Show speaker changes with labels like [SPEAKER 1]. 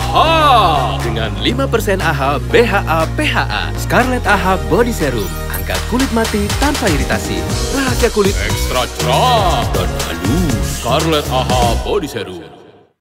[SPEAKER 1] AHA! Dengan 5% AHA BHA PHA, Scarlett AHA Body Serum. Angkat kulit mati tanpa iritasi. Rahasia kulit ekstra cerah dan halus. Scarlett AHA Body Serum.